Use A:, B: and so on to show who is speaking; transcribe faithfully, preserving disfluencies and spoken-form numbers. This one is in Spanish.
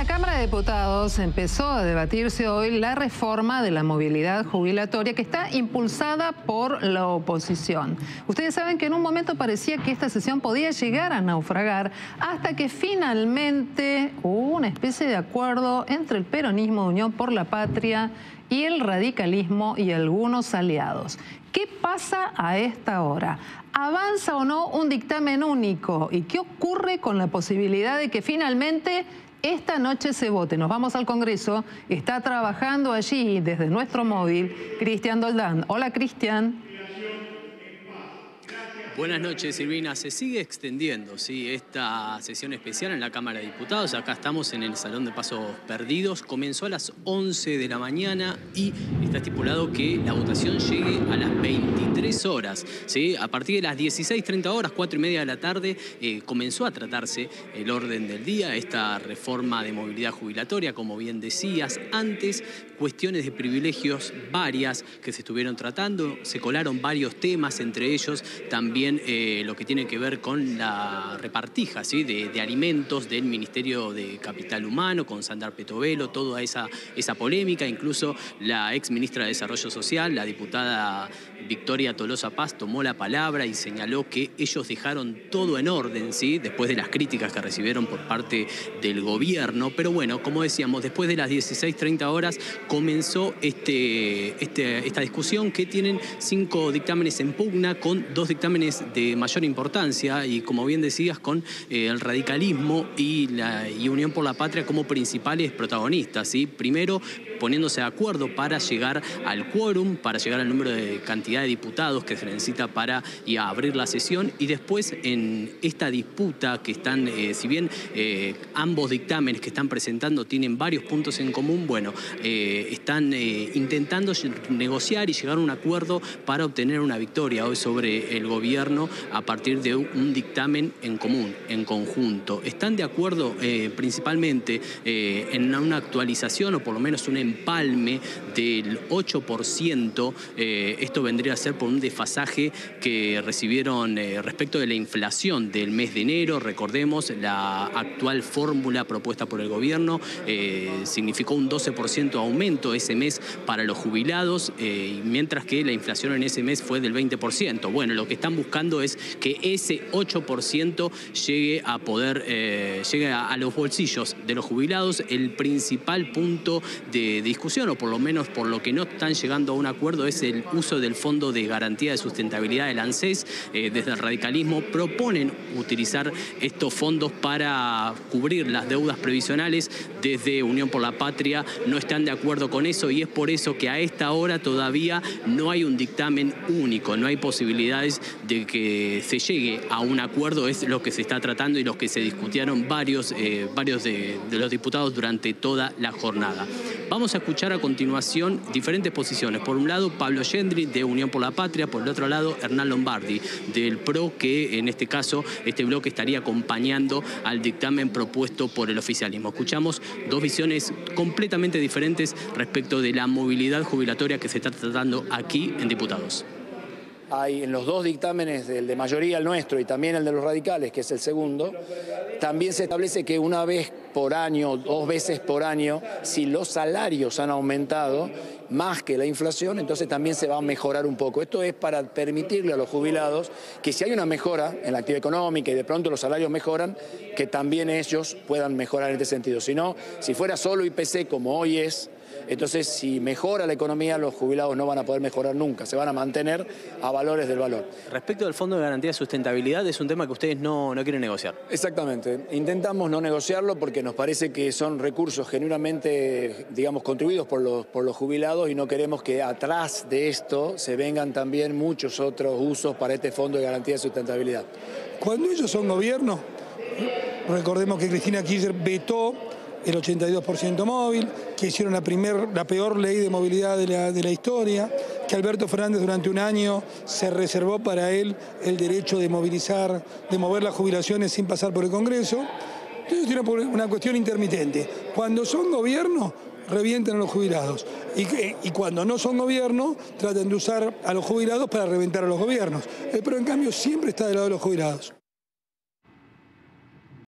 A: la Cámara de Diputados empezó a debatirse hoy la reforma de la movilidad jubilatoria que está impulsada por la oposición. Ustedes saben que en un momento parecía que esta sesión podía llegar a naufragar hasta que finalmente hubo una especie de acuerdo entre el peronismo de Unión por la Patria y el radicalismo y algunos aliados. ¿Qué pasa a esta hora? ¿Avanza o no un dictamen único? ¿Y qué ocurre con la posibilidad de que finalmente esta noche se vote? Nos vamos al Congreso. Está trabajando allí desde nuestro móvil Cristian Doldán. Hola, Cristian.
B: Buenas noches, Silvina. Se sigue extendiendo, ¿sí?, esta sesión especial en la Cámara de Diputados. Acá estamos en el Salón de Pasos Perdidos. Comenzó a las once de la mañana y está estipulado que la votación llegue a las veintitrés horas. ¿Sí? A partir de las dieciséis treinta horas, cuatro y media de la tarde, eh, comenzó a tratarse el orden del día, esta reforma de movilidad jubilatoria, como bien decías antes, cuestiones de privilegios varias que se estuvieron tratando. Se colaron varios temas, entre ellos también Eh, lo que tiene que ver con la repartija, ¿sí?, de, de alimentos del Ministerio de Capital Humano, con Sandar Petovelo, toda esa, esa polémica. Incluso la ex ministra de Desarrollo Social, la diputada Victoria Tolosa Paz, tomó la palabra y señaló que ellos dejaron todo en orden, ¿sí?, después de las críticas que recibieron por parte del gobierno. Pero bueno, como decíamos, después de las dieciséis treinta horas comenzó este, este, esta discusión, que tienen cinco dictámenes en pugna, con dos dictámenes de mayor importancia y, como bien decías, con eh, el radicalismo y la y Unión por la Patria como principales protagonistas, ¿sí? Primero, poniéndose de acuerdo para llegar al quórum, para llegar al número de cantidad de diputados que se necesita para y a abrir la sesión, y después en esta disputa que están, eh, si bien eh, ambos dictámenes que están presentando tienen varios puntos en común, bueno, eh, están eh, intentando negociar y llegar a un acuerdo para obtener una victoria hoy sobre el gobierno a partir de un dictamen en común, en conjunto. Están de acuerdo eh, principalmente eh, en una actualización, o por lo menos un empalme del ocho por ciento. Eh, esto vendría a ser por un desfasaje que recibieron eh, respecto de la inflación del mes de enero. Recordemos, la actual fórmula propuesta por el gobierno eh, significó un doce por ciento aumento ese mes para los jubilados, eh, mientras que la inflación en ese mes fue del veinte por ciento. Bueno, lo que están buscando es que ese ocho por ciento llegue a poder, eh, llegue a, a los bolsillos de los jubilados. El principal punto de discusión, o por lo menos por lo que no están llegando a un acuerdo, es el uso del Fondo de Garantía de Sustentabilidad del ANSES. Eh, desde el radicalismo proponen utilizar estos fondos para cubrir las deudas previsionales. Desde Unión por la Patria no están de acuerdo con eso, y es por eso que a esta hora todavía no hay un dictamen único, no hay posibilidades de que se llegue a un acuerdo. Es lo que se está tratando y los que se discutieron varios, eh, varios de, de los diputados durante toda la jornada. Vamos a escuchar a continuación diferentes posiciones. Por un lado, Pablo Gendry, de Unión por la Patria; por el otro lado, Hernán Lombardi, del P R O, que en este caso, este bloque estaría acompañando al dictamen propuesto por el oficialismo. Escuchamos dos visiones completamente diferentes respecto de la movilidad jubilatoria que se está tratando aquí en Diputados.
C: Hay en los dos dictámenes, el de mayoría, el nuestro, y también el de los radicales, que es el segundo, también se establece que una vez por año, dos veces por año, si los salarios han aumentado más que la inflación, entonces también se va a mejorar un poco. Esto es para permitirle a los jubilados que, si hay una mejora en la actividad económica y de pronto los salarios mejoran, que también ellos puedan mejorar en este sentido. Si no, si fuera solo I P C como hoy es, entonces si mejora la economía, los jubilados no van a poder mejorar nunca, se van a mantener a valores del valor.
B: Respecto del Fondo de Garantía de Sustentabilidad, es un tema que ustedes no, no quieren negociar.
C: Exactamente, intentamos no negociarlo porque nos parece que son recursos genuinamente, digamos, contribuidos por los, por los jubilados, y no queremos que atrás de esto se vengan también muchos otros usos para este Fondo de Garantía de Sustentabilidad.
D: Cuando ellos son gobierno, recordemos que Cristina Kirchner vetó el ochenta y dos por ciento móvil, que hicieron la, primer, la peor ley de movilidad de la, de la historia, que Alberto Fernández durante un año se reservó para él el derecho de movilizar, de mover las jubilaciones sin pasar por el Congreso. Entonces tiene una cuestión intermitente. Cuando son gobierno, revientan a los jubilados. Y, y cuando no son gobierno, tratan de usar a los jubilados para reventar a los gobiernos. Pero en cambio siempre está del lado de los jubilados.